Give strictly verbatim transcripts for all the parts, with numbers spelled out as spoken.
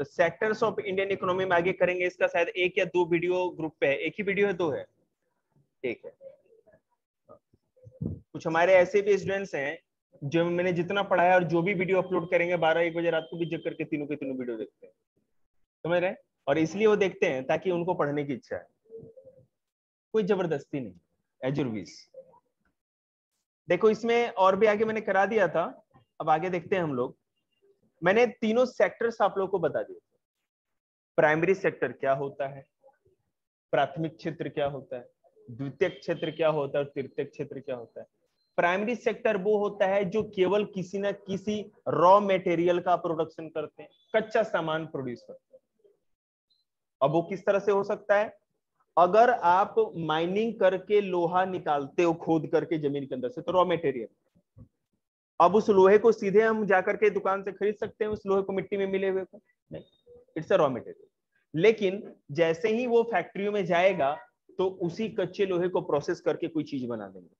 तो sectors of Indian economy में आगे करेंगे, इसका शायद एक या दो वीडियो ग्रुप पे है, एक ही वीडियो है, दो है, एक है। कुछ हमारे ऐसे भी स्टूडेंट्स हैं जो मैंने जितना पढ़ाया और जो भी वीडियो अपलोड करेंगे बारह एक बजे रात को भी जग करके तीनों के तीनों वीडियो देखते हैं, समझ रहे हैं? और इसलिए वो देखते हैं ताकि उनको पढ़ने की इच्छा है, कोई जबरदस्ती नहीं, एजुर्विस। देखो इसमें और भी आगे मैंने करा दिया था, अब आगे देखते हैं हम लोग। मैंने तीनों सेक्टर्स आप लोगों को बता दिए। प्राइमरी सेक्टर क्या होता है, प्राथमिक क्षेत्र क्या होता है, द्वितीयक क्षेत्र क्या होता है और तृतीयक क्षेत्र क्या होता है। प्राइमरी सेक्टर वो होता है जो केवल किसी न किसी रॉ मटेरियल का प्रोडक्शन करते हैं, कच्चा सामान प्रोड्यूस करते हैं। अब वो किस तरह से हो सकता है? अगर आप माइनिंग करके लोहा निकालते हो खोद करके जमीन के अंदर से, तो रॉ मटेरियल। अब उस लोहे को सीधे हम जाकर के दुकान से खरीद सकते हैं, उस लोहे को मिट्टी में मिले हुए को? नहीं, इट्स अ रॉ मटेरियल। लेकिन जैसे ही वो फैक्ट्रियों में जाएगा तो उसी कच्चे लोहे को प्रोसेस करके कोई चीज बना देंगे।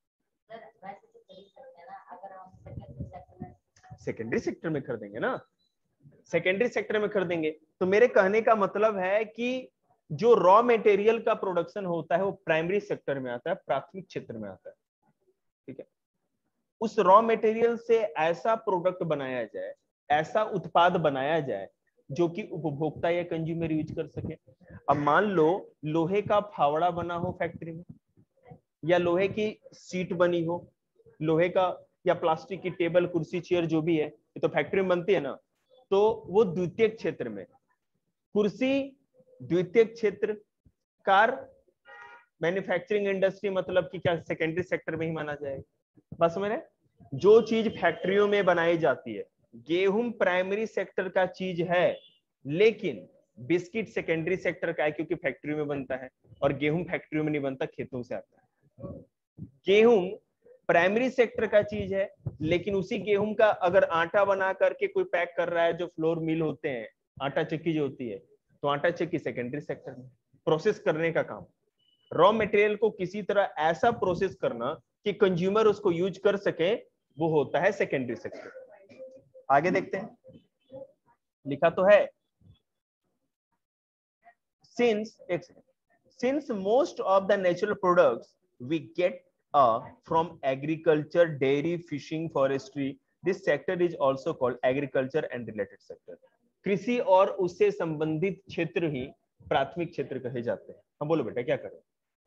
सेकेंडरी सेक्टर में खरीदेंगे ना, सेकेंडरी सेक्टर में खरीदेंगे। तो मेरे कहने का मतलब है कि जो रॉ मटेरियल का प्रोडक्शन होता है वो प्राइमरी सेक्टर में आता है, प्राथमिक क्षेत्र में आता है, ठीक है। उस रॉ मटेरियल से ऐसा प्रोडक्ट बनाया जाए, ऐसा उत्पाद बनाया जाए जो कि उपभोक्ता या कंज्यूमर यूज कर सके। अब मान लो लोहे का फावड़ा बना हो फैक्ट्री में, या लोहे की सीट बनी हो, लोहे का या प्लास्टिक की टेबल कुर्सी चेयर जो भी है, ये तो फैक्ट्री में बनती है ना, तो वो द्वितीयक क्षेत्र में। कुर्सी द्वितीयक क्षेत्र, कार मैन्युफैक्चरिंग इंडस्ट्री मतलब कि क्या सेकेंडरी सेक्टर में ही माना जाएगा? बस मैंने जो चीज फैक्ट्रियों में बनाई जाती है, गेहूं प्राइमरी सेक्टर का चीज है, लेकिन बिस्किट सेकेंडरी सेक्टर का है क्योंकि फैक्ट्री में बनता है, और गेहूं फैक्ट्रियों में नहीं बनता, खेतों से आता है। गेहूं प्राइमरी सेक्टर का चीज है, लेकिन उसी गेहूं का अगर आटा बना करके कोई पैक कर रहा है, जो फ्लोर मिल होते हैं, आटा चक्की जो होती है, तो आटा चक्की सेकेंडरी सेक्टर में प्रोसेस करने का काम। रॉ मटेरियल को किसी तरह ऐसा प्रोसेस करना कि कंज्यूमर उसको यूज कर सके, वो होता है सेकेंडरी सेक्टर। आगे देखते हैं, लिखा तो है since since most of the natural products we get from agriculture, dairy, fishing, forestry, this sector is also called agriculture and related sector. कृषि और उससे संबंधित क्षेत्र ही प्राथमिक क्षेत्र कहे जाते हैं। हम बोलो बेटा क्या करें?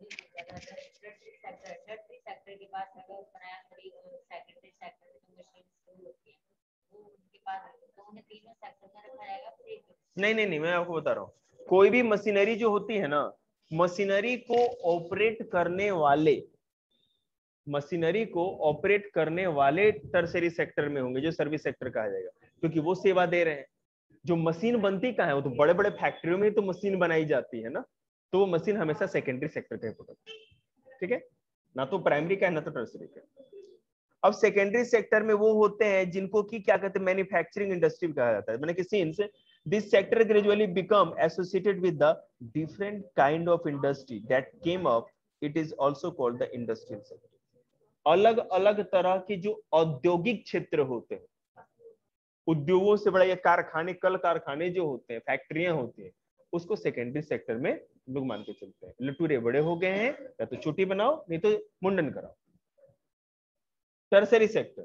नहीं नहीं नहीं, मैं आपको बता रहा हूँ, कोई भी मशीनरी जो होती है ना, मशीनरी को ऑपरेट करने वाले मशीनरी को ऑपरेट करने वाले टर्सरी सेक्टर में होंगे, जो सर्विस सेक्टर कहा जाएगा, क्योंकि वो सेवा दे रहे हैं। जो मशीन बनती कहाँ है? वो तो बड़े बड़े फैक्ट्रियों में तो मशीन बनाई जाती है ना, तो वो मशीन हमेशा सेकेंडरी सेक्टर का प्रोडक्ट, ठीक है, ना तो प्राइमरी का है ना तो टर्सरी का। अब सेकेंडरी सेक्टर में वो होते हैं जिनको की क्या कहते हैं, मैन्युफैक्चरिंग इंडस्ट्री कहा जाता है। मैंने कि since this sector gradually become associated with the different kind of industry that came up, it is also called the industrial sector. अलग अलग तरह के जो औद्योगिक क्षेत्र होते हैं, उद्योगों से बड़ा ये कारखाने, कल कारखाने जो होते हैं, फैक्ट्रियां होती हैं, उसको सेकेंडरी सेक्टर में लोग मान के चलते हैं। लटूरे बड़े हो गए हैं, या तो छुट्टी बनाओ नहीं तो मुंडन कराओ। टर्सरी सेक्टर,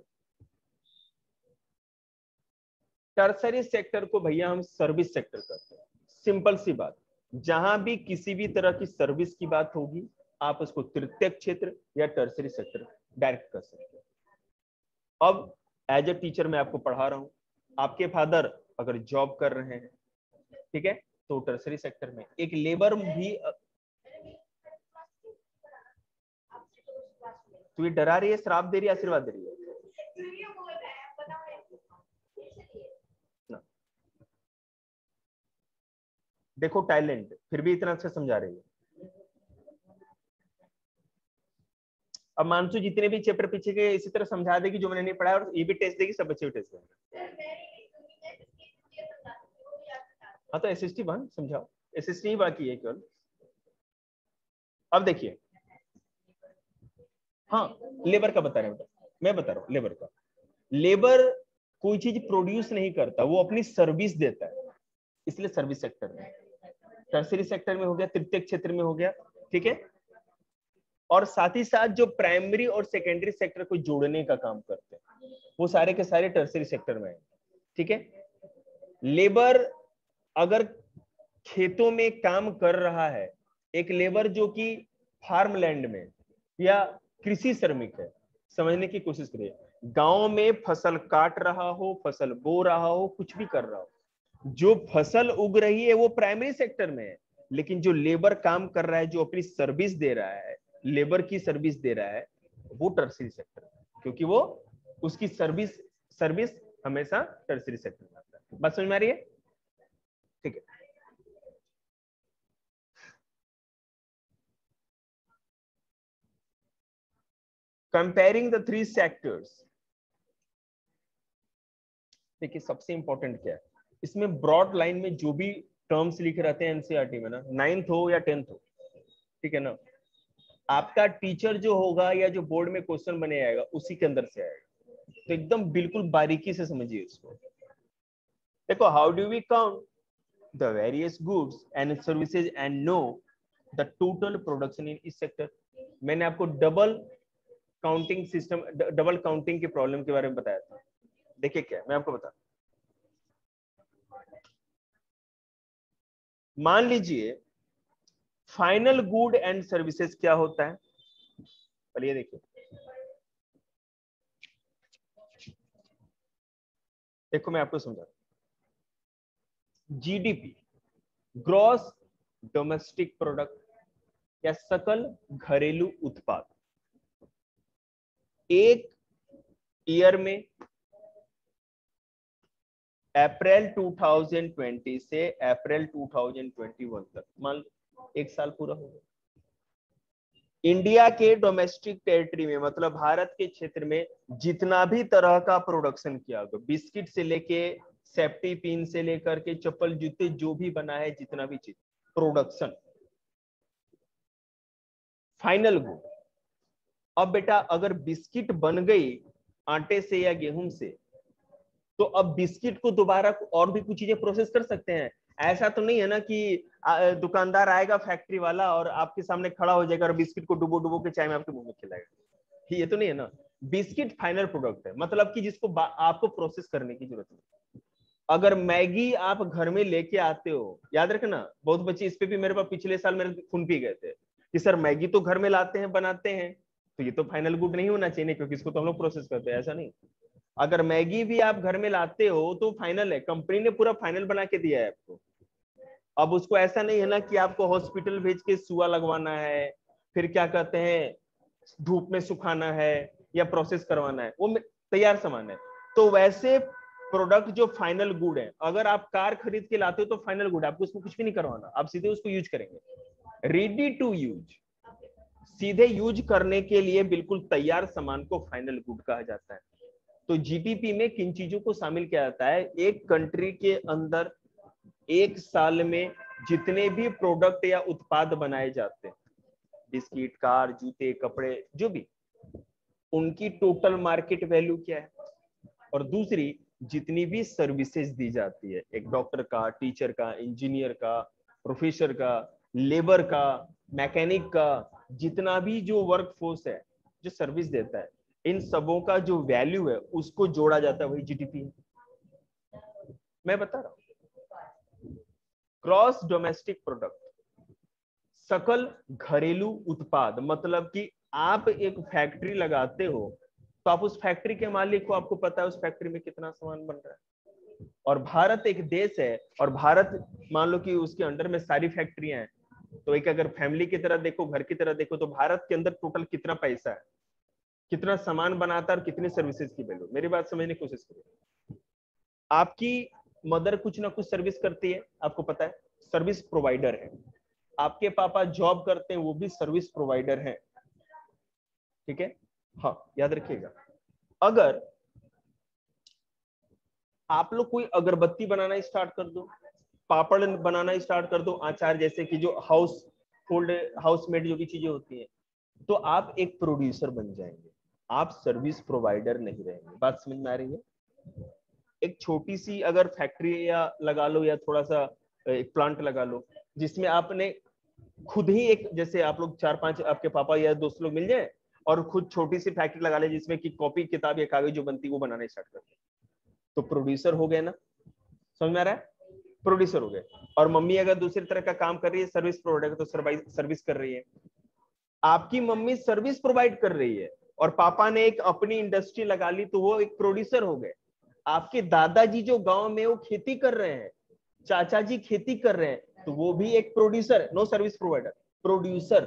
टर्सरी सेक्टर को भैया हम सर्विस सेक्टर कहते हैं। सिंपल सी बात, जहां भी किसी भी तरह की सर्विस की बात होगी, आप उसको तृतीयक क्षेत्र या टर्सरी सेक्टर डायरेक्ट कर सकते हैं। अब एज ए टीचर मैं आपको पढ़ा रहा हूं, आपके फादर अगर जॉब कर रहे हैं, ठीक है, तो टर्सरी सेक्टर में। एक लेबर भी, तो ये डरा रही है, श्राप दे रही है, आशीर्वाद दे रही है? देखो टैलेंट, फिर भी इतना अच्छा समझा रही है। अब मानसू जितने भी चैप्टर पीछे के इसी तरह समझा देगी जो मैंने नहीं पढ़ा, और ये भी टेस्ट देगी, सब बच्चे भी टेस्ट देंगे। हाँ तो एसएसटी वन समझाओ, एसएसटी ही बाकी है केवल। अब देखिए, हाँ लेबर का बता रहे हैं, मैं बता रहा हूँ लेबर का। लेबर कोई चीज प्रोड्यूस नहीं करता, वो अपनी सर्विस देता है। इसलिए सर्विस सेक्टर में। टर्सरी सेक्टर में हो गया, तृतीयक क्षेत्र में हो गया, ठीक है। और साथ ही साथ जो प्राइमरी और सेकेंडरी सेक्टर को जोड़ने का काम करते हैं वो सारे के सारे टर्सरी सेक्टर में है, ठीक है। लेबर अगर खेतों में काम कर रहा है, एक लेबर जो कि फार्मलैंड में या कृषि श्रमिक है, समझने की कोशिश करिए, गांव में फसल काट रहा हो, फसल बो रहा हो, कुछ भी कर रहा हो, जो फसल उग रही है वो प्राइमरी सेक्टर में है, लेकिन जो लेबर काम कर रहा है, जो अपनी सर्विस दे रहा है, लेबर की सर्विस दे रहा है, वो टर्सरी सेक्टर है, क्योंकि वो उसकी सर्विस सर्विस हमेशा टर्सरी सेक्टर में आता है। बात समझ में आ रही है? ठीक है। कंपेयरिंग द थ्री सेक्टर्स, देखिए सबसे इंपॉर्टेंट क्या है इसमें, ब्रॉड लाइन में जो भी टर्म्स लिखे रहते हैं एनसीईआरटी में ना, नाइन्थ हो या टेंथ हो, ठीक है ना, आपका टीचर जो होगा या जो बोर्ड में क्वेश्चन बने आएगा उसी के अंदर से आएगा, तो एकदम बिल्कुल बारीकी से समझिए इसको। देखो, how do we count the various goods and services and know the total production in इस सेक्टर। मैंने आपको double counting system, double counting की प्रॉब्लम के बारे में बताया था। देखिए क्या, मैं आपको बता, मान लीजिए फाइनल गुड एंड सर्विसेज क्या होता है, चलिए देखिए, देखो मैं आपको समझा, जीडीपी ग्रॉस डोमेस्टिक प्रोडक्ट या सकल घरेलू उत्पाद, एक ईयर में अप्रैल दो हज़ार बीस से अप्रैल दो हज़ार इक्कीस तक, मान लो एक साल पूरा हो गया, इंडिया के डोमेस्टिक टेरिटरी में, मतलब भारत के क्षेत्र में जितना भी तरह का प्रोडक्शन किया गया, बिस्किट से लेके सेफ्टी पिन से लेकर के चप्पल जूते जो भी बना है, जितना भी चीज प्रोडक्शन, फाइनल गुड। अब बेटा अगर बिस्किट बन गई आटे से या गेहूं से, तो अब बिस्किट को दोबारा और भी कुछ चीजें प्रोसेस कर सकते हैं। ऐसा तो नहीं है ना कि दुकानदार आएगा फैक्ट्री वाला और आपके सामने खड़ा हो जाएगा और बिस्किट को डुबो डुबो के चाय में आपके मुंह में खिलाएगा, ये तो नहीं है ना। बिस्किट फाइनल प्रोडक्ट है, मतलब कि जिसको आपको प्रोसेस करने की जरूरत नहीं। अगर मैगी आप घर में लेके आते हो, याद रखना, बहुत बच्चे इस पे भी मेरे पास पिछले साल मेरे खून पी गए थे कि सर मैगी तो घर में लाते हैं बनाते हैं, तो ये तो फाइनल गुड नहीं होना चाहिए, क्योंकि इसको तो हम लोग प्रोसेस करते हैं। ऐसा नहीं, अगर मैगी भी आप घर में लाते हो तो फाइनल है, कंपनी ने पूरा फाइनल बना के दिया है आपको। अब उसको ऐसा नहीं है ना कि आपको हॉस्पिटल भेज के सुआ लगवाना है, फिर क्या कहते हैं धूप में सुखाना है या प्रोसेस करवाना है, वो तैयार सामान है। तो वैसे प्रोडक्ट जो फाइनल गुड है, अगर आप कार खरीद के लाते हो तो फाइनल गुड, आपको उसमें कुछ भी नहीं करवाना, आप सीधे उसको यूज करेंगे। रेडी टू यूज, सीधे यूज करने के लिए बिल्कुल तैयार सामान को फाइनल गुड कहा जाता है। तो जीडीपी में किन चीजों को शामिल किया जाता है, एक कंट्री के अंदर एक साल में जितने भी प्रोडक्ट या उत्पाद बनाए जाते हैं, बिस्किट, कार, जूते, कपड़े, जो भी, उनकी टोटल मार्केट वैल्यू क्या है, और दूसरी जितनी भी सर्विसेज दी जाती है, एक डॉक्टर का, टीचर का, इंजीनियर का, प्रोफेसर का, लेबर का, मैकेनिक का, जितना भी जो वर्क फोर्स है जो सर्विस देता है, इन सबों का जो वैल्यू है उसको जोड़ा जाता है, वही जीडीपी है। मैं बता रहा हूं, क्रॉस डोमेस्टिक प्रोडक्ट, सकल घरेलू उत्पाद, मतलब कि आप एक फैक्ट्री लगाते हो तो आप उस फैक्ट्री के मालिक को, आपको पता है उस फैक्ट्री में कितना सामान बन रहा है। और भारत एक देश है, और भारत मान लो कि उसके अंडर में सारी फैक्ट्रियां हैं, तो एक अगर फैमिली की तरह देखो, घर की तरह देखो, तो भारत के अंदर टोटल कितना पैसा है, कितना सामान बनाता है और कितनी सर्विसेज की वैल्यू। मेरी बात समझने की कोशिश करिए। आपकी मदर कुछ ना कुछ सर्विस करती है, आपको पता है, सर्विस प्रोवाइडर है। आपके पापा जॉब करते हैं, वो भी सर्विस प्रोवाइडर है, ठीक है। हाँ, याद रखिएगा, अगर आप लोग कोई अगरबत्ती बनाना स्टार्ट कर दो, पापड़ बनाना स्टार्ट कर दो, आचार जैसे कि जो हाउस होल्ड हाउसमेड जो भी चीजें होती हैं, तो आप एक प्रोड्यूसर बन जाएंगे, आप सर्विस प्रोवाइडर नहीं रहेंगे। बात समझ में आ रही है? एक छोटी सी अगर फैक्ट्री या लगा लो या थोड़ा सा एक प्लांट लगा लो जिसमें आपने खुद ही एक, जैसे आप लोग चार पांच आपके पापा या दोस्त लोग मिल जाए और खुद छोटी सी फैक्ट्री लगा ले जिसमें कि कॉपी किताब या कागज जो बनती है वो बनाने स्टार्ट करते, तो प्रोड्यूसर हो गए ना, समझ में आ रहा है? प्रोड्यूसर हो गए। और मम्मी अगर दूसरी तरह का काम कर रही है, सर्विस प्रोवाइडर, तो सर्विस कर रही है। आपकी मम्मी सर्विस प्रोवाइड कर रही है और पापा ने एक अपनी इंडस्ट्री लगा ली, तो वो एक प्रोड्यूसर हो गए। आपके दादाजी जो गांव में वो खेती कर रहे हैं, चाचा जी खेती कर रहे हैं, तो वो भी एक producer, no service provider, producer.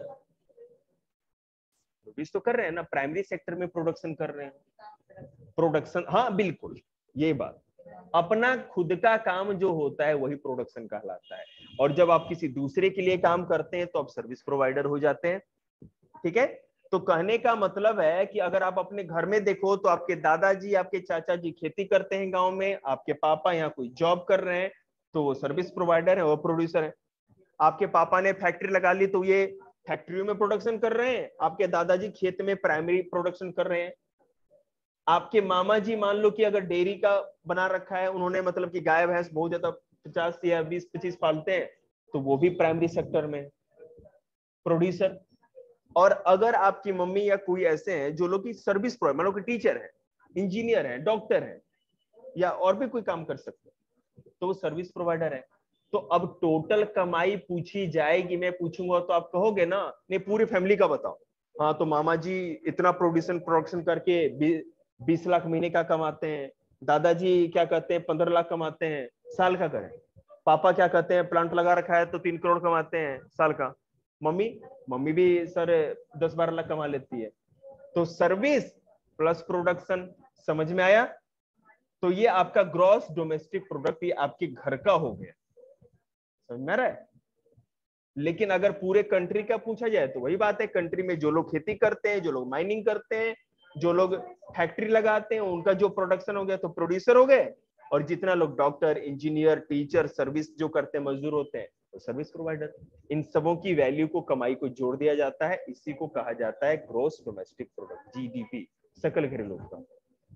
Produce तो कर रहे हैं ना, प्राइमरी सेक्टर में प्रोडक्शन कर रहे हैं, प्रोडक्शन, हाँ बिल्कुल ये बात। अपना खुद का काम जो होता है वही प्रोडक्शन कहलाता है। और जब आप किसी दूसरे के लिए काम करते हैं तो आप सर्विस प्रोवाइडर हो जाते हैं। ठीक है, तो कहने का मतलब है कि अगर आप अपने घर में देखो तो आपके दादाजी, आपके चाचा जी खेती करते हैं गांव में, आपके पापा यहाँ कोई जॉब कर रहे हैं, तो वो सर्विस प्रोवाइडर है, वो प्रोड्यूसर है। आपके पापा ने फैक्ट्री लगा ली तो ये फैक्ट्रियों में प्रोडक्शन कर रहे हैं, आपके दादाजी खेत में प्राइमरी प्रोडक्शन कर रहे हैं। आपके मामा जी मान लो कि अगर डेयरी का बना रखा है उन्होंने, मतलब कि गाय भैंस बहुत ज्यादा पचास या बीस पच्चीस पालते हैं, तो वो भी प्राइमरी सेक्टर में प्रोड्यूसर। और अगर आपकी मम्मी या कोई ऐसे हैं जो लोग की सर्विस प्रोवाइड, मान लो कि टीचर है, इंजीनियर है, डॉक्टर है, या और भी कोई काम कर सकते हैं, तो वो सर्विस प्रोवाइडर है। तो अब टोटल कमाई पूछी जाएगी, मैं पूछूंगा तो आप कहोगे ना, नहीं पूरी फैमिली का बताओ। हाँ, तो मामा जी इतना प्रोड्यूसन प्रोडक्शन करके बीस लाख महीने का कमाते हैं, दादाजी क्या कहते हैं पंद्रह लाख कमाते हैं साल का, करें। पापा क्या कहते हैं प्लांट लगा रखा है तो तीन करोड़ कमाते हैं साल का। मम्मी मम्मी भी सर दस बारह लाख कमा लेती है। तो सर्विस प्लस प्रोडक्शन, समझ में आया? तो ये आपका ग्रॉस डोमेस्टिक प्रोडक्ट, ये आपके घर का हो गया, समझ में आ रहा है? लेकिन अगर पूरे कंट्री का पूछा जाए तो वही बात है, कंट्री में जो लोग खेती करते हैं, जो लोग माइनिंग करते हैं, जो लोग फैक्ट्री लगाते हैं, उनका जो प्रोडक्शन हो गया तो प्रोड्यूसर हो गए। और जितना लोग डॉक्टर, इंजीनियर, टीचर, सर्विस जो करते हैं, मजदूर होते हैं, तो सर्विस प्रोवाइडर। इन सबों की वैल्यू को, कमाई को जोड़ दिया जाता है, इसी को कहा जाता है ग्रॉस डोमेस्टिक प्रोडक्ट, जीडीपी, सकल घरेलू उत्पाद।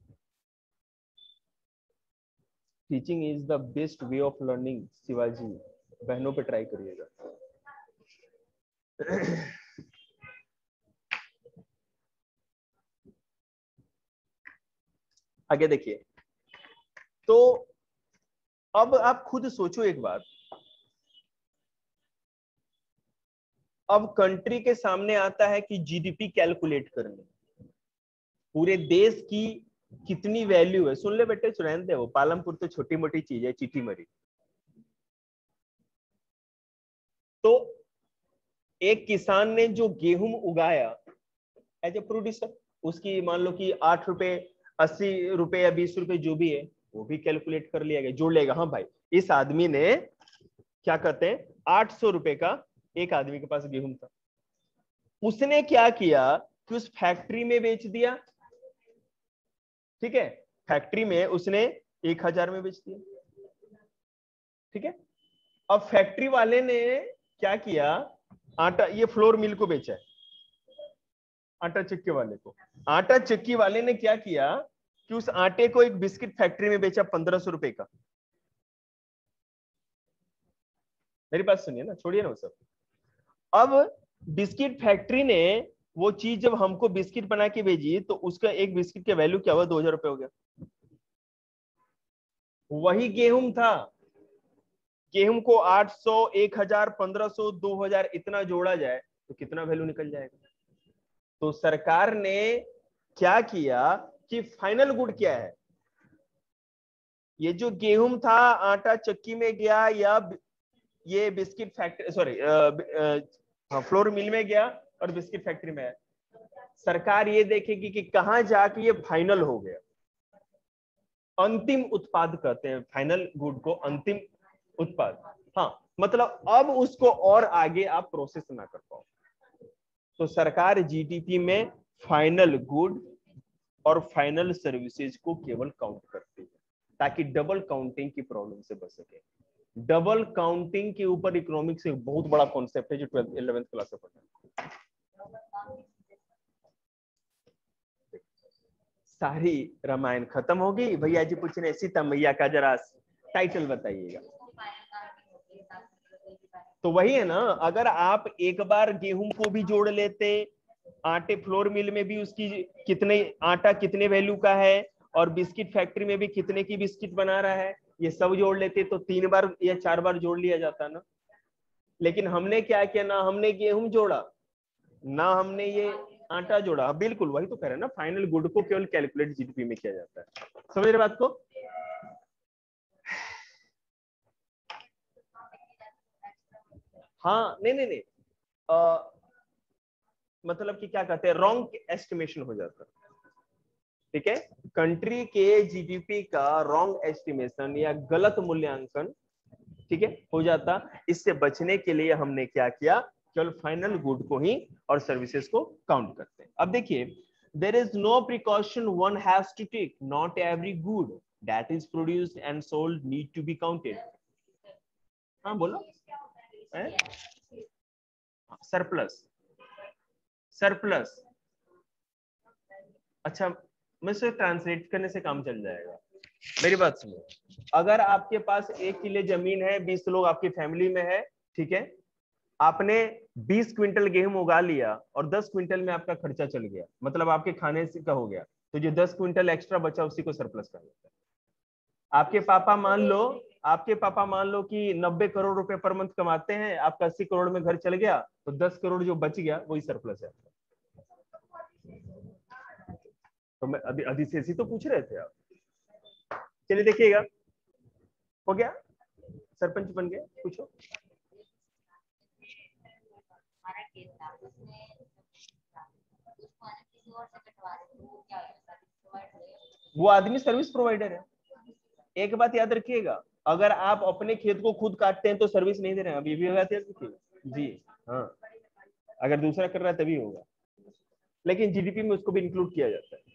Teaching is the best way of learning Shivaji, बहनों पे ट्राई करिएगा। आगे देखिए, तो अब आप खुद सोचो एक बात, अब कंट्री के सामने आता है कि जीडीपी कैलकुलेट करने, पूरे देश की कितनी वैल्यू है। सुन ले बेटे, सुन दे, वो पालमपुर तो छोटी मोटी चीज है, चीटी मरी। तो एक किसान ने जो गेहूं उगाया एज ए प्रोड्यूसर, उसकी मान लो कि आठ रुपए, अस्सी रुपए या बीस रुपए जो भी है, वो भी कैलकुलेट कर लिया गया, जोड़ लेगा। हाँ भाई, इस आदमी ने क्या कहते हैं आठ सौ रुपए का एक आदमी के पास गेहूं था, उसने क्या किया कि उस फैक्ट्री में बेच दिया। ठीक है, फैक्ट्री में उसने एक हजार में बेच दिया। ठीक है, अब फैक्ट्री वाले ने क्या किया, आटा, ये फ्लोर मिल को बेचा है, आटा चक्की वाले को। आटा चक्की वाले ने क्या किया कि उस आटे को एक बिस्किट फैक्ट्री में बेचा पंद्रह सौ रुपए का। मेरी बात सुनिए ना, छोड़िए ना वो सब। अब बिस्किट फैक्ट्री ने वो चीज जब हमको बिस्किट बना के भेजी, तो उसका एक बिस्किट का वैल्यू क्या हुआ, दो हजार रुपए हो गया। वही गेहूं था, गेहूं को आठ सौ, एक हजार, पंद्रह सौ, दो हजार इतना जोड़ा जाए तो कितना वैल्यू निकल जाएगा। तो सरकार ने क्या किया कि फाइनल गुड क्या है, ये जो गेहूं था आटा चक्की में गया या ये biscuit factory, sorry flour mill में गया और बिस्किट फैक्ट्री में है, सरकार ये देखेगी कि कहां जाके ये फाइनल हो गया। अंतिम उत्पाद कहते हैं फाइनल गुड को, अंतिम उत्पाद। हाँ, मतलब अब उसको और आगे आप प्रोसेस ना कर पाओ। तो सरकार जीडीपी में फाइनल गुड और फाइनल सर्विसेज को केवल काउंट करती है, ताकि डबल काउंटिंग की प्रॉब्लम से बच सके। डबल काउंटिंग के ऊपर इकोनॉमिक्स एक बहुत बड़ा कॉन्सेप्ट है जो ट्वेल्थ इलेवेंथ क्लास में पढ़ा। सारी रामायण खत्म हो गई। भैया जी पूछ रहे सीता मैया का जरा टाइटल बताइएगा। तो वही है ना, अगर आप एक बार गेहूं को भी जोड़ लेते, आटे फ्लोर मिल में भी उसकी कितने आटा कितने वैल्यू का है, और बिस्किट फैक्ट्री में भी कितने की बिस्किट बना रहा है, ये सब जोड़ लेते तो तीन बार या चार बार जोड़ लिया जाता ना। लेकिन हमने क्या किया, ना हमने गेहूं जोड़ा, ना हमने ये आटा जोड़ा। बिल्कुल वही तो कह रहे हैं ना, फाइनल गुड को केवल कैलकुलेट जीडीपी में किया जाता है। समझ रहे बात को? हाँ नहीं नहीं नहीं आ, मतलब कि क्या कहते हैं, रॉन्ग एस्टिमेशन हो जाता है। ठीक है, कंट्री के जीडीपी का रॉन्ग एस्टिमेशन या गलत मूल्यांकन, ठीक है, हो जाता। इससे बचने के लिए हमने क्या किया, केवल फाइनल गुड को ही और सर्विसेज को काउंट करते हैं। अब देखिए, there is no precaution one has to take, not every good that is produced and sold need to be counted. हाँ बोलो। सरप्लस, सरप्लस, अच्छा मैं सिर्फ ट्रांसलेट करने से काम चल जाएगा। मेरी बात सुनो, अगर आपके पास एक किले जमीन है, बीस लोग आपकी फैमिली में है, ठीक है, आपने बीस क्विंटल गेहूं उगा लिया और दस क्विंटल में आपका खर्चा चल गया, मतलब आपके खाने से का हो गया, तो जो दस क्विंटल एक्स्ट्रा बचा उसी को सरप्लस कहा जाता है। आपके पापा मान लो, आपके पापा मान लो कि नब्बे करोड़ रुपए पर मंथ कमाते हैं, आपका अस्सी करोड़ में घर चल गया, तो दस करोड़ जो बच गया वही सरप्लस है। तो मैं अभी अधिशेषी तो पूछ रहे थे आप। चलिए देखिएगा, हो गया, सरपंच बन गए, पूछो। वो आदमी सर्विस प्रोवाइडर है। एक बात याद रखिएगा, अगर आप अपने खेत को खुद काटते हैं तो सर्विस नहीं दे रहे हैं, अब ये भी बात याद रखिएगा जी। हाँ, अगर दूसरा कर रहा है तभी होगा, लेकिन जीडीपी में उसको भी इंक्लूड किया जाता है।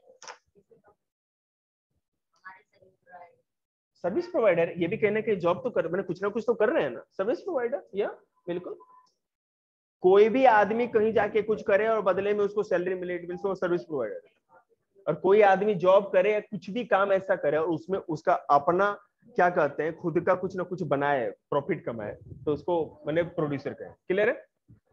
सर्विस प्रोवाइडर, ये भी कहने के जॉब तो कर, मैंने कुछ ना कुछ तो कर रहे हैं ना, सर्विस प्रोवाइडर, या बिल्कुल। कोई भी आदमी कहीं जाके कुछ करे और बदले में उसको सैलरी मिले, वो सर्विस प्रोवाइडर। और कोई आदमी जॉब करे या कुछ भी काम ऐसा करे और उसमें उसका अपना क्या कहते हैं, खुद का कुछ ना कुछ बनाए, प्रॉफिट कमाए, तो उसको मैंने प्रोड्यूसर कहे। क्लियर है?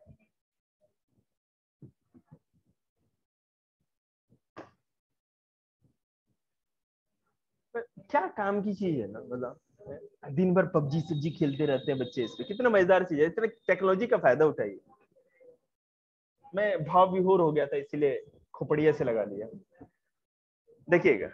क्या काम की चीज है ना, मतलब दिन भर पबजी सब्जी खेलते रहते हैं बच्चे, इसमें कितना मजेदार चीज है, इतना टेक्नोलॉजी का फायदा उठाइए। मैं भाव विभोर हो गया था इसीलिए खोपड़िया से लगा लिया। देखिएगा,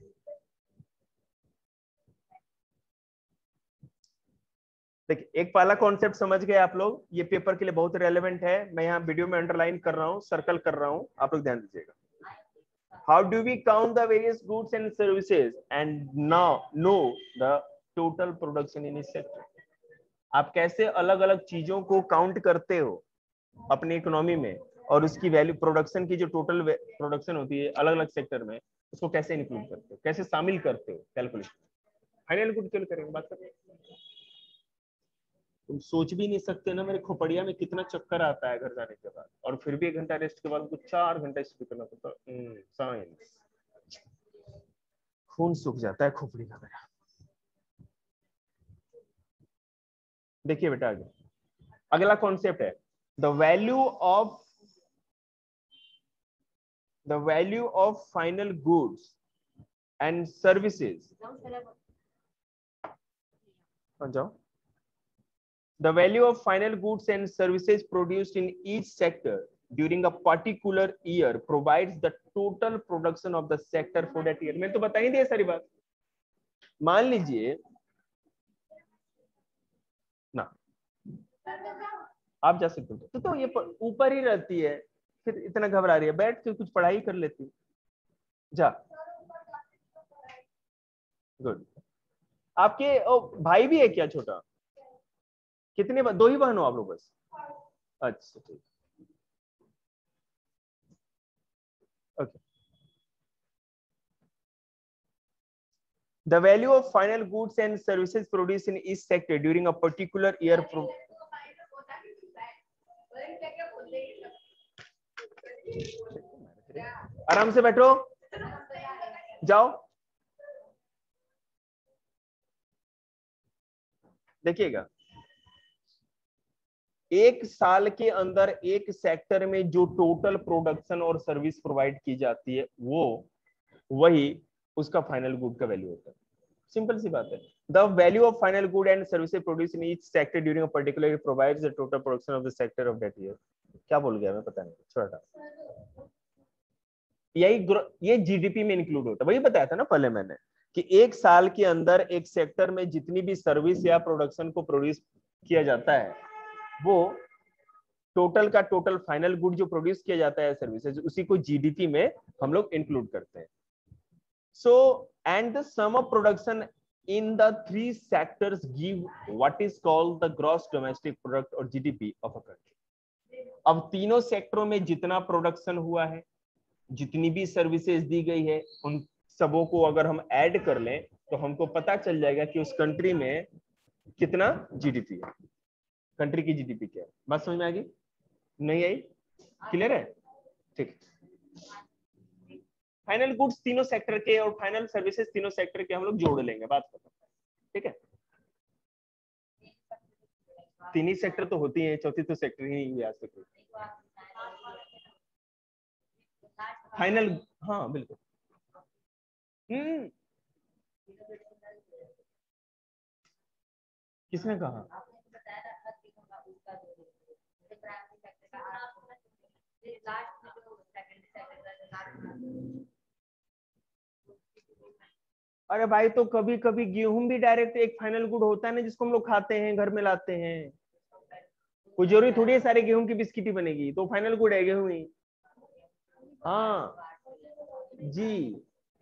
देखिए एक पहला कॉन्सेप्ट समझ गए आप लोग, ये पेपर के लिए बहुत रेलेवेंट है, मैं यहाँ वीडियो में अंडरलाइन कर रहा हूँ, सर्कल कर रहा हूँ, आप लोग ध्यान दीजिएगा। How do we count the various goods and services and now know the total production in each sector? आप कैसे अलग अलग चीजों को काउंट करते हो अपनी इकोनॉमी में, और उसकी वैल्यू, प्रोडक्शन की जो टोटल प्रोडक्शन होती है अलग अलग सेक्टर में, उसको कैसे इंक्लूड करते हो, कैसे शामिल करते हो कैलकुलेशन। फाइनल गुड केवल करेंगे, बात करेंगे। तुम सोच भी नहीं सकते ना मेरे खोपड़िया में कितना चक्कर आता है घर जाने के बाद, और फिर भी एक घंटा रेस्ट के बाद कुछ चार घंटा स्टडी करना पड़ता है। साइंस, खून सूख जाता है खोपड़ी का मेरा। देखिए बेटा, आगे अगला कॉन्सेप्ट है the value of the value of final goods and services. जाओ। The value of final goods and services produced in each sector during a particular year provides the total production of the sector for that year. मैं तो बता ही दिया सारी बात। मान लीजिए ना, आप जा सकते हो तो, तो ये ऊपर ही रहती है, फिर इतना घबरा रही है, बैठ के कुछ पढ़ाई कर लेती। जा, गुड। आपके ओ, भाई भी है क्या छोटा? कितने, दो ही बहन हो आप लोग बस? अच्छा ठीक, okay. The value of final goods and services produced in each sector during a particular year pro आराम से बैठो, जाओ। देखिएगा, एक साल के अंदर एक सेक्टर में जो टोटल प्रोडक्शन और सर्विस प्रोवाइड की जाती है वो वही उसका फाइनल गुड का वैल्यू होता है। सिंपल सी बात है। The value of final good and services produce in each sector during a particular year provides the total production of the sector of that year. क्या बोल गया मैं पता नहीं, छोटा। यही ये जीडीपी में इंक्लूड होता है। वही बताया था ना पहले मैंने कि एक साल के अंदर एक सेक्टर में जितनी भी सर्विस या प्रोडक्शन को प्रोड्यूस किया जाता है वो टोटल का टोटल फाइनल गुड जो प्रोड्यूस किया जाता है सर्विसेज, उसी को जीडीपी में हम लोग इंक्लूड करते हैं। So and the sum of production in the three sectors give what is called the gross domestic product और जीडीपी ऑफ अ कंट्री। अब तीनों सेक्टरों में जितना प्रोडक्शन हुआ है, जितनी भी सर्विसेज दी गई है, उन सबों को अगर हम ऐड कर लें तो हमको पता चल जाएगा कि उस कंट्री में कितना जीडीपी है, कंट्री की जीडीपी क्या है। बात समझ में आ गई? नहीं आई? क्लियर है? ठीक। फाइनल गुड्स तीनों सेक्टर के और फाइनल सर्विसेज तीनों सेक्टर के हम लोग जोड़ लेंगे, बात खत्म। ठीक है, तीन ही सेक्टर तो होती है, चौथी तो सेक्टर ही नहीं हुई आज तक फाइनल। हाँ बिल्कुल। हम्म किसने कहा? अरे भाई तो कभी कभी गेहूं भी डायरेक्ट एक फाइनल गुड होता है ना, जिसको हम लोग खाते हैं, घर में लाते हैं। कोई जरूरी थोड़ी है सारे गेहूं की बिस्किट ही बनेगी, तो फाइनल गुड है गेहूं ही। हाँ जी।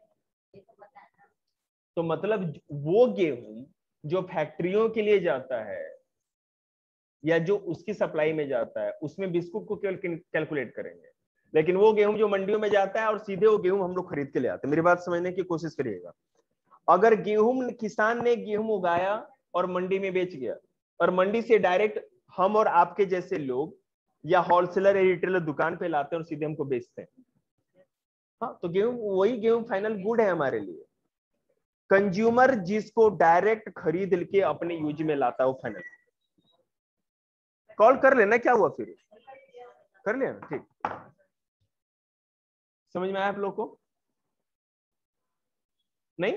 तो मतलब वो गेहूं जो फैक्ट्रियों के लिए जाता है या जो उसकी सप्लाई में जाता है, उसमें बिस्कुट को केवल कैलकुलेट करेंगे, लेकिन वो गेहूं जो मंडियों में जाता है और सीधे वो गेहूं हम लोग खरीद के ले आते हैं। मेरी बात समझने की कोशिश करिएगा। अगर गेहूं किसान ने गेहूं उगाया और मंडी में बेच गया, और मंडी से डायरेक्ट हम और आपके जैसे लोग या होलसेलर या रिटेलर दुकान पे लाते हैं और सीधे हमको बेचते हैं, हाँ, तो गेहूं वही गेहूं फाइनल गुड है हमारे लिए। कंज्यूमर जिसको डायरेक्ट खरीद के अपने यूज में लाता है वो फाइनल। कॉल कर लेना, क्या हुआ फिर? कर लिया? ठीक, समझ में आया आप लोग को? नहीं?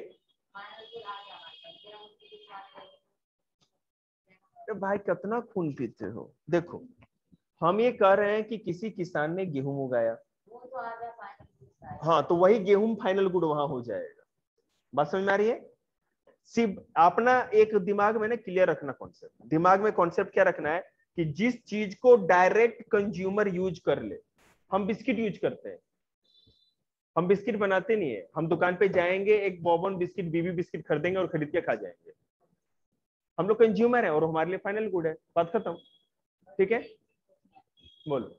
तो भाई कितना खून पीते हो। देखो, हम ये कह रहे हैं कि किसी किसान ने गेहूं उगाया, हाँ, तो वही गेहूं फाइनल गुड वहां हो जाएगा। बात समझ में आ रही है? सिर्फ अपना एक दिमाग में ना क्लियर रखना कॉन्सेप्ट। दिमाग में कॉन्सेप्ट क्या रखना है कि जिस चीज को डायरेक्ट कंज्यूमर यूज कर ले, हम बिस्किट यूज करते हैं, हम बिस्किट बनाते नहीं है, हम दुकान पे जाएंगे, एक बॉबन बिस्किट, बीबी बिस्किट खरीदेंगे और खरीद के खा जाएंगे। हम लोग कंज्यूमर है और हमारे लिए फाइनल गुड है। बात खत्म। ठीक है, बोलो।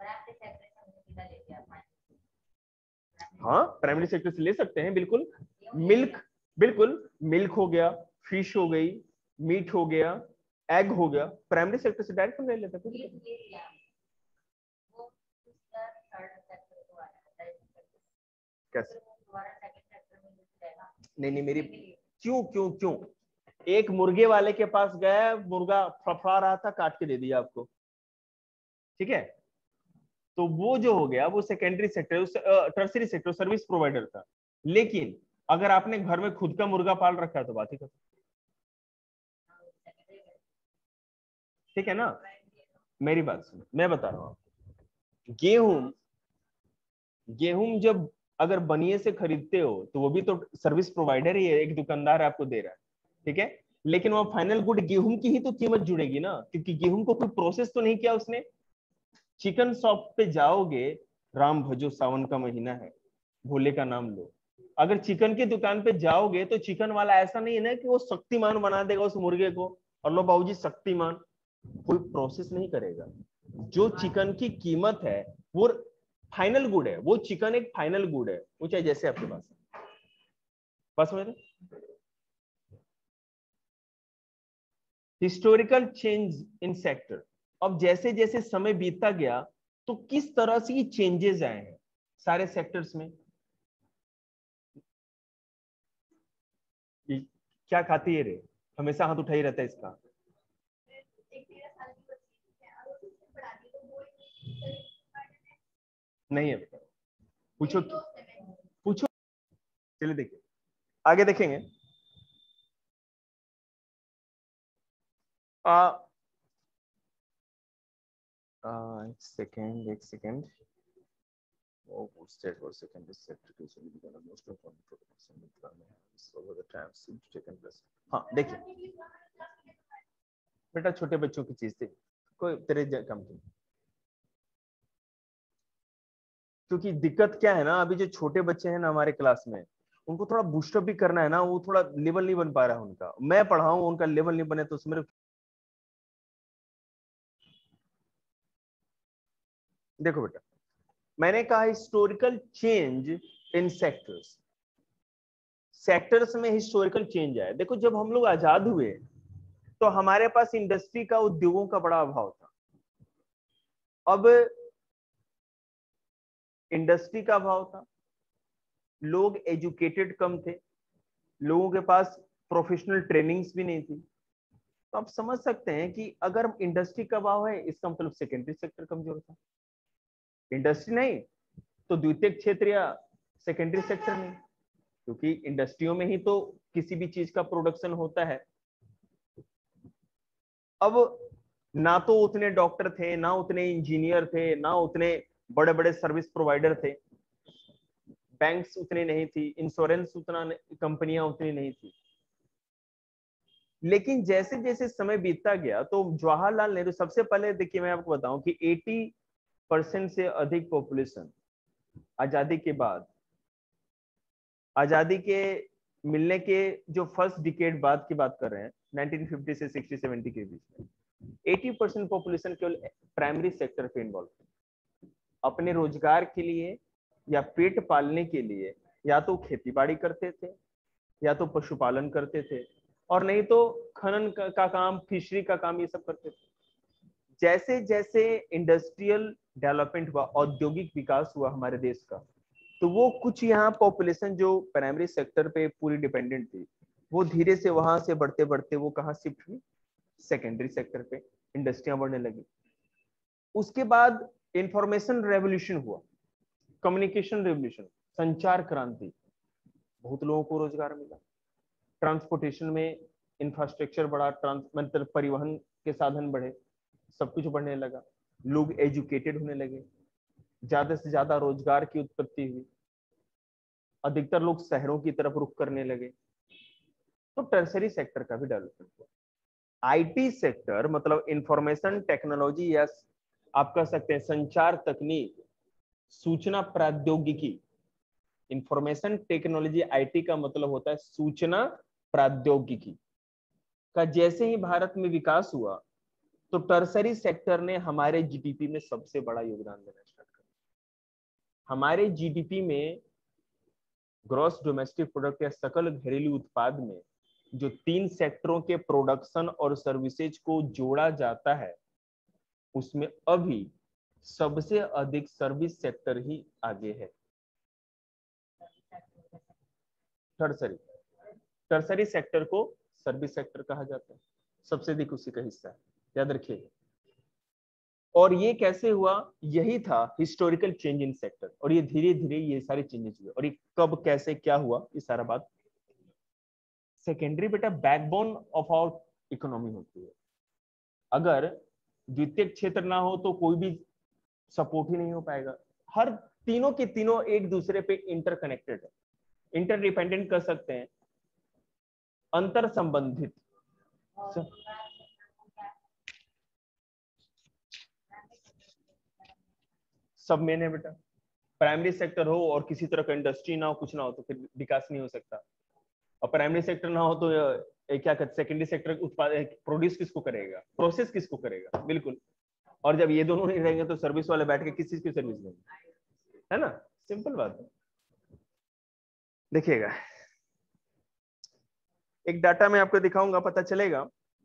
हाँ, प्राइमरी सेक्टर से ले सकते हैं, बिल्कुल। मिल्क, बिल्कुल, मिल्क हो गया, फिश हो गई, मीट हो गया, एग हो गया, प्राइमरी सेक्टर से डायरेक्ट ले लेते हैं। कैसे? नहीं नहीं, मेरी क्यों क्यों क्यों एक मुर्गे वाले के पास गया, मुर्गा फफड़ा रहा था, काट के दे दिया आपको, ठीक है, तो वो जो हो गया वो secondary sector, tertiary sector, service provider था। लेकिन अगर आपने घर में खुद का मुर्गा पाल रखा है तो बात ही खत्म। ठीक है ना? मेरी बात सुनो, मैं बता रहा हूँ। गेहूं गेहूं जब अगर बनिए से खरीदते हो तो वो भी तो सर्विस प्रोवाइडर ही है, एक दुकानदार आपको दे रहा है, ठीक है। लेकिन वो फाइनल गुड गेहूं की ही तो कीमत जुड़ेगी ना, क्योंकि गेहूं को कोई प्रोसेस तो नहीं किया उसने। चिकन शॉप पे जाओगे, राम भजो सावन का महीना है, भोले का नाम लो, अगर चिकन की दुकान पे जाओगे तो चिकन वाला ऐसा नहीं है ना कि वो शक्तिमान बना देगा उस मुर्गे को और लो बाबूजी शक्तिमान, कोई प्रोसेस नहीं करेगा। जो चिकन की कीमत है वो फाइनल गुड है, वो चिकन एक फाइनल गुड है, वो चाहे जैसे आपके पास है। बस मेरे हिस्टोरिकल चेंज इन सेक्टर। अब जैसे जैसे समय बीतता गया तो किस तरह से ये चेंजेस आए हैं सारे सेक्टर्स में। क्या खाती है रे, हमेशा हाथ उठाई रहता है इसका। नहीं है बेटा, पूछो पूछो। चलिए देखिए आगे देखेंगे। आ, आ, एक सेकेंड एक second Oh, state or secondary sector is become the most important production over the time since taken place. हाँ देखिए बेटा, छोटे बच्चों की चीज थी, कोई तेरे कम थी, क्योंकि दिक्कत क्या है ना, अभी जो छोटे बच्चे हैं ना हमारे क्लास में, उनको थोड़ा बूस्टअप भी करना है ना, वो थोड़ा लेवल नहीं बन पा रहा है उनका। मैं पढ़ाऊं उनका लेवल नहीं बने तो उसमें देखो बेटा, मैंने कहा historical change in sectors. Sectors में हिस्टोरिकल चेंज आया। देखो जब हम लोग आजाद हुए तो हमारे पास इंडस्ट्री का, उद्योगों का बड़ा अभाव था। अब इंडस्ट्री का अभाव था, लोग एजुकेटेड कम थे, लोगों के पास प्रोफेशनल ट्रेनिंग्स भी नहीं थी। तो आप समझ सकते हैं कि अगर इंडस्ट्री का अभाव है, इसका मतलब सेकेंडरी सेक्टर कमजोर था। इंडस्ट्री नहीं तो द्वितीयक क्षेत्र या सेकेंडरी सेक्टर नहीं, क्योंकि इंडस्ट्रियों में ही तो किसी भी चीज का प्रोडक्शन होता है। अब ना तो उतने डॉक्टर थे, ना उतने इंजीनियर थे, ना उतने बड़े बड़े सर्विस प्रोवाइडर थे, बैंक्स उतने नहीं थी, इंश्योरेंस उतना, कंपनियां उतनी नहीं थी। लेकिन जैसे जैसे समय बीतता गया तो जवाहरलाल नेहरू, सबसे पहले देखिए मैं आपको बताऊं कि अस्सी परसेंट से अधिक पॉपुलेशन आजादी के बाद, आजादी के मिलने के जो फर्स्ट डिकेड बाद की बात कर रहे हैं, नाइनटीन फिफ्टी से सिक्सटी सेवेंटी के बीच में अस्सी परसेंट पॉपुलेशन केवल प्राइमरी सेक्टर पे इन्वॉल्व थी। अपने रोजगार के लिए या पेट पालने के लिए या तो खेती बाड़ी करते थे, या तो पशुपालन करते थे, और नहीं तो खनन का, का काम, फिशरी का काम, ये सब करते थे। जैसे जैसे इंडस्ट्रियल डेवलपमेंट हुआ, औद्योगिक विकास हुआ हमारे देश का, तो वो कुछ यहाँ पॉपुलेशन जो प्राइमरी सेक्टर पे पूरी डिपेंडेंट थी, वो धीरे से वहां से बढ़ते बढ़ते वो कहाँ शिफ्ट हुई, सेकेंडरी सेक्टर पे, इंडस्ट्रियां बढ़ने लगी। उसके बाद इंफॉर्मेशन रेवोल्यूशन हुआ, कम्युनिकेशन रेवोल्यूशन, संचार क्रांति, बहुत लोगों को रोजगार मिला। ट्रांसपोर्टेशन में इंफ्रास्ट्रक्चर बढ़ा, ट्रांस मतलब परिवहन के साधन बढ़े, सब कुछ बढ़ने लगा, लोग एजुकेटेड होने लगे, ज्यादा से ज्यादा रोजगार की उत्पत्ति हुई, अधिकतर लोग शहरों की तरफ रुख करने लगे, तो टर्सरी सेक्टर का भी डेवलपमेंट हुआ। आईटी सेक्टर मतलब इंफॉर्मेशन टेक्नोलॉजी, या आप कह सकते हैं संचार तकनीक, सूचना प्रौद्योगिकी। इंफॉर्मेशन टेक्नोलॉजी, आईटी का मतलब होता है सूचना प्रौद्योगिकी का। जैसे ही भारत में विकास हुआ तो टर्सरी सेक्टर ने हमारे जीडीपी में सबसे बड़ा योगदान देना स्टार्ट कर दिया। हमारे जीडीपी में, ग्रॉस डोमेस्टिक प्रोडक्ट या सकल घरेलू उत्पाद में, जो तीन सेक्टरों के प्रोडक्शन और सर्विसेज को जोड़ा जाता है, उसमें अभी सबसे अधिक सर्विस सेक्टर ही आगे है। टर्सरी टर्सरी सेक्टर को सर्विस सेक्टर कहा जाता है, सबसे अधिक उसी का हिस्सा है, याद रखिएगा। और ये कैसे हुआ, यही था हिस्टोरिकल चेंज इन सेक्टर, और ये धीरे धीरे ये सारे चेंजेस हुए। और ये कब कैसे क्या हुआ, ये सारा बात सेकेंडरी बेटा बैकबोन ऑफ आवर इकोनॉमी होती है। अगर द्वितीय क्षेत्र ना हो तो कोई भी सपोर्ट ही नहीं हो पाएगा। हर तीनों के तीनों एक दूसरे पे इंटरकनेक्टेड है, इंटरडिपेंडेंट कर सकते हैं, अंतर संबंधित। सब मेन है बेटा। प्राइमरी सेक्टर हो और किसी तरह का इंडस्ट्री ना हो, कुछ ना हो, तो फिर विकास नहीं हो सकता। और प्राइमरी सेक्टर ना हो तो ए, क्या कहते, सेकेंडरी सेक्टर उत्पाद प्रोड्यूस किसको करेगा, प्रोसेस किसको करेगा, बिल्कुल। और जब ये दोनों नहीं रहेंगे तो सर्विस वाले बैठ के किस चीज की सर्विस देंगे, है ना, सिंपल बात है। देखिएगा एक डाटा मैं आपको दिखाऊंगा, पता चलेगा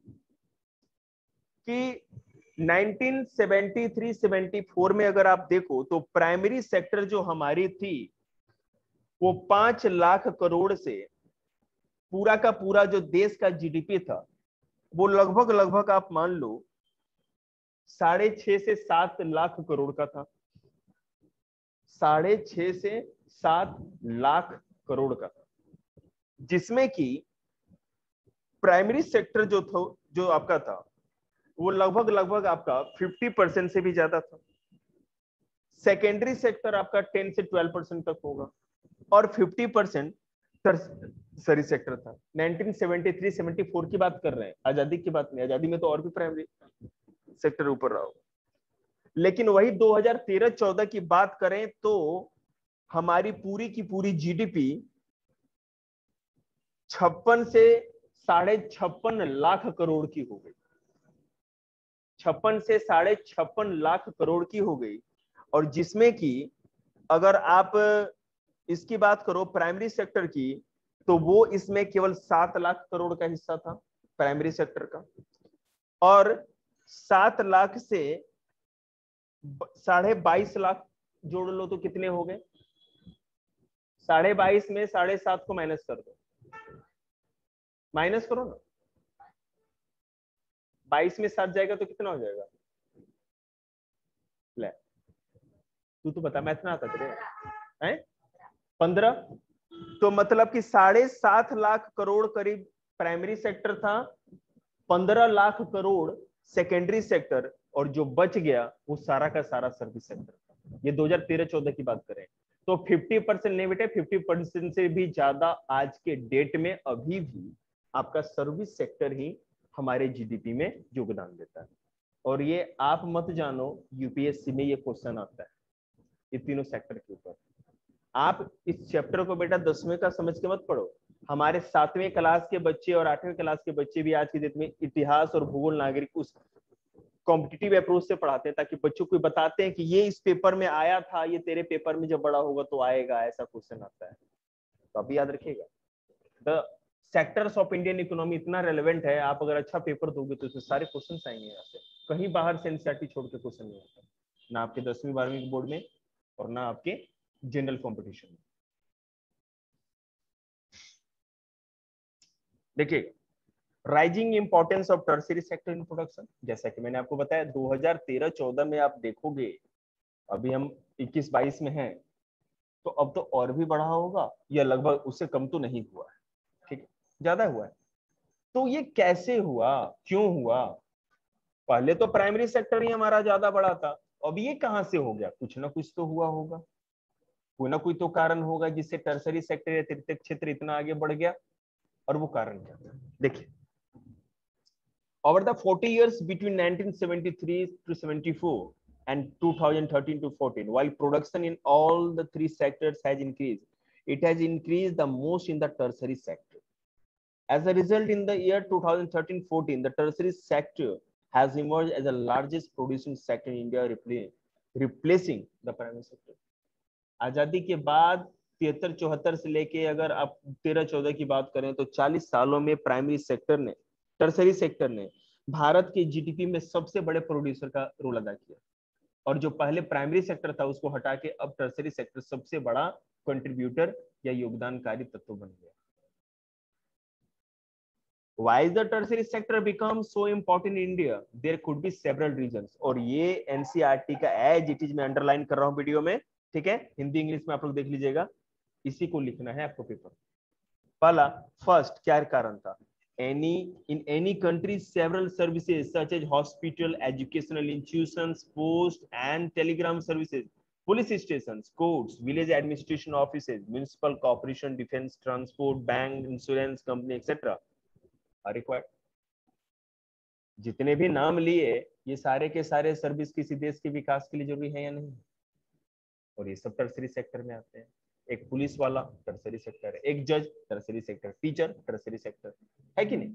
कि nineteen seventy three seventy four में अगर आप देखो तो प्राइमरी सेक्टर जो हमारी थी वो पांच लाख करोड़ से पूरा का पूरा जो देश का जीडीपी था वो लगभग लगभग आप मान लो साढ़े छह से सात लाख करोड़ का था, साढ़े छह से सात लाख करोड़ का था, जिसमें कि प्राइमरी सेक्टर जो था, जो आपका था, वो लगभग लगभग आपका पचास परसेंट से भी ज्यादा था। सेकेंडरी सेक्टर आपका दस से बारह परसेंट तक होगा और पचास परसेंट टर्सरी सेक्टर था। उन्नीस सौ तिहत्तर चौहत्तर की बात कर रहे हैं, आजादी की बात नहीं। आजादी में तो और भी प्राइमरी सेक्टर ऊपर रहा होगा, लेकिन वही दो हज़ार तेरह चौदह की बात करें तो हमारी पूरी की पूरी जीडीपी छप्पन से साढ़े छप्पन लाख करोड़ की हो गई, छप्पन से साढ़े छप्पन लाख करोड़ की हो गई। और जिसमें कि अगर आप इसकी बात करो प्राइमरी सेक्टर की, तो वो इसमें केवल सात लाख करोड़ का हिस्सा था प्राइमरी सेक्टर का। और सात लाख से साढ़े बाईस लाख जोड़ लो तो कितने हो गए? साढ़े बाईस में साढ़े सात को माइनस कर दो, माइनस करो ना, बाईस में सात जाएगा तो कितना हो जाएगा? ले तू तो बता, मैथ में आता तेरे हैं? पंद्रह। तो मतलब कि साढ़े सात लाख करोड़ करीब प्राइमरी सेक्टर था, पंद्रह लाख करोड़ सेकेंडरी सेक्टर, और जो बच गया वो सारा का सारा सर्विस सेक्टर था। ये दो हज़ार तेरह चौदह की बात करें तो पचास परसेंट नहीं बेटे, पचास परसेंट से भी ज्यादा आज के डेट में अभी भी आपका सर्विस सेक्टर ही हमारे जीडीपी में योगदान देता है। और ये आप मत जानो, यूपीएससी में ये क्वेश्चन आता है ये तीनों सेक्टर के ऊपर। आप इस चैप्टर को बेटा दसवीं का समझ के मत पढ़ो, हमारे सातवें क्लास के बच्चे और आठवें क्लास के बच्चे भी आज की डेट में इतिहास और भूगोल नागरिक उस कॉम्पिटिटिव अप्रोच से पढ़ाते हैं, ताकि बच्चों को बताते हैं कि ये इस पेपर में आया था, ये तेरे पेपर में जब बड़ा होगा तो आएगा, ऐसा क्वेश्चन आता है। तो अभी याद रखिएगा, the sectors of Indian economy इतना रेलेवेंट है, आप अगर अच्छा पेपर दोगे तो इसमें सारे क्वेश्चन आएंगे यहाँ से, कहीं बाहर से एनसीईआरटी छोड़ के क्वेश्चन नहीं आता, ना आपके दसवीं बारहवीं के बोर्ड में और ना आपके जनरल कॉम्पिटिशन में। देखिए, rising importance of tertiary sector in production, जैसा कि मैंने आपको बताया दो हज़ार तेरह चौदह में आप देखोगे, अभी हम इक्कीस बाईस में हैं, तो अब तो और भी बढ़ा होगा या लगभग उससे कम तो नहीं हुआ है, ठीक है, ज्यादा हुआ है। तो ये कैसे हुआ, क्यों हुआ? पहले तो प्राइमरी सेक्टर ही हमारा ज्यादा बड़ा था, अब ये कहां से हो गया? कुछ ना कुछ तो हुआ होगा, कोई ना कोई तो कारण होगा जिससे टर्सरी सेक्टर या तृतीयक क्षेत्र इतना आगे बढ़ गया। और वो कारण क्या था? देखिए, over the forty years between nineteen seventy-three to seventy-four and two thousand thirteen to fourteen, while production in all the three sectors has increased, it has increased the most in the tertiary sector. As a result, in the year twenty thirteen fourteen, the tertiary sector has emerged as the largest producing sector in India, replacing the primary sector. आजादी के बाद तिहत्तर चौहत्तर से लेके अगर आप तेरह चौदह की बात करें तो चालीस सालों में प्राइमरी सेक्टर ने, टर्सरी सेक्टर ने भारत के जीडीपी में सबसे बड़े प्रोड्यूसर का रोल अदा किया। और जो पहले प्राइमरी सेक्टर था उसको हटा के अब टर्सरी सेक्टर सबसे बड़ा कंट्रीब्यूटर या योगदानकारी तत्व बन गया। Why is the tertiary sector become so important in India? There could be several reasons, और ये एनसीईआरटी का एज इट इज मैं अंडरलाइन कर रहा हूं वीडियो में, ठीक है, हिंदी इंग्लिश में आप लोग देख लीजिएगा, इसी को लिखना है आपको पेपर। पहला, फर्स्ट क्या कारण था? any in any country several services such as hospital, educational institutions, post and telegram services, police stations, courts, village administration offices, municipal corporation, defense, transport, bank, insurance company, etc. are required. जितने भी नाम लिए ये सारे के सारे service किसी देश के विकास के लिए जरूरी है या नहीं? और ये सब टर्सरी सेक्टर में आते हैं। एक पुलिस वाला टर्सरी सेक्टर है, एक जज tertiary sector, teacher tertiary sector है कि नहीं?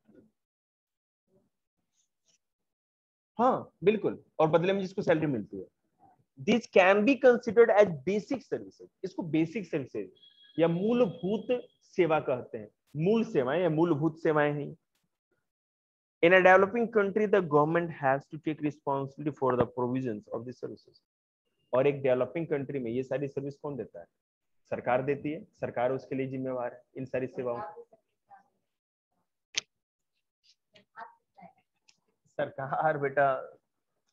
हाँ बिल्कुल, और बदले में जिसको सैलरी मिलती है। This can be considered as basic services, इसको बेसिक सर्विसेज या मूलभूत सेवा कहते हैं। मूल सेवाएं या मूलभूत सेवाएं हैं। In a developing country, the government has to take responsibility for the provisions of the services. और एक डेवलपिंग कंट्री में ये सारी सर्विस कौन देता है? सरकार देती है, सरकार उसके लिए जिम्मेवार है इन सारी सेवाओं। सरकार बेटा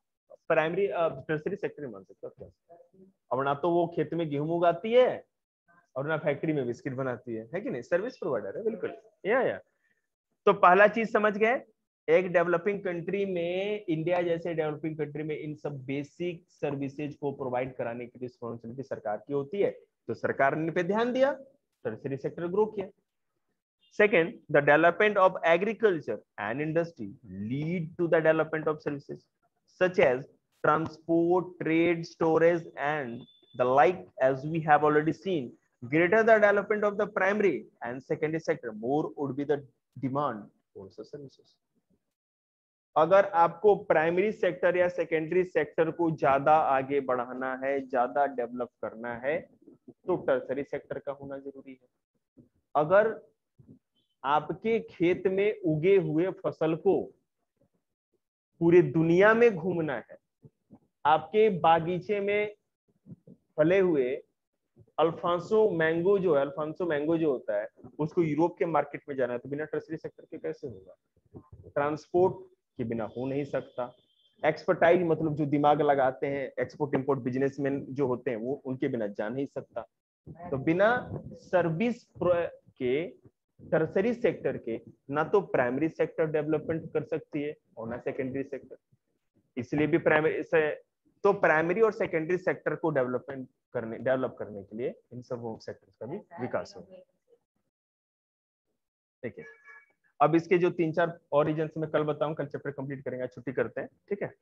प्राइमरी टर्सरी सेक्टर मान सकते हो। अब ना तो वो खेत में गेहूं उगाती है और ना फैक्ट्री में बिस्किट बनाती है, है कि नहीं, सर्विस प्रोवाइडर है बिल्कुल। या या तो पहला चीज समझ गए, एक डेवलपिंग कंट्री में, इंडिया जैसे डेवलपिंग कंट्री में इन सब बेसिक सर्विसेज को प्रोवाइड कराने की रिस्पॉन्सिबिलिटी सरकार की होती है, तो सरकार ने पे ध्यान दिया, टर्सरी सेक्टर ग्रो किया। Second, the development of agriculture and industry lead to the development of services such as transport, trade, storage, and the like. As we have already seen, greater the development of the primary and secondary sector, more would be the demand for such services. अगर आपको primary sector या secondary sector को ज्यादा आगे बढ़ाना है, ज्यादा develop करना है, तो टर्सरी सेक्टर का होना जरूरी है। अगर आपके खेत में उगे हुए फसल को पूरे दुनिया में घूमना है, आपके बागीचे में फले हुए अल्फांसो मैंगो जो है, अल्फांसो मैंगो जो होता है, उसको यूरोप के मार्केट में जाना है, तो बिना टर्सरी सेक्टर के कैसे होगा? ट्रांसपोर्ट के बिना हो नहीं सकता। एक्सपर्टाइज मतलब जो दिमाग लगाते हैं, एक्सपोर्ट इंपोर्ट बिजनेसमैन जो होते हैं, वो उनके बिना जा नहीं सकता। तो बिना सर्विस के, टर्सरी सेक्टर के, ना तो प्राइमरी सेक्टर डेवलपमेंट कर सकती है और ना सेकेंडरी सेक्टर। इसलिए भी प्राइमरी से तो प्राइमरी और सेकेंडरी सेक्टर को डेवलपमेंट करने डेवलप करने के लिए इन सब सेक्टर्स का भी विकास हो। ठीक है, अब इसके जो तीन चार और रीजन मैं कल बताऊं, कल चैप्टर कंप्लीट करेंगे, छुट्टी करते हैं, ठीक है।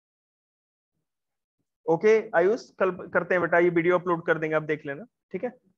ओके आयुष, कल करते हैं बेटा, ये वीडियो अपलोड कर देंगे, आप देख लेना, ठीक है।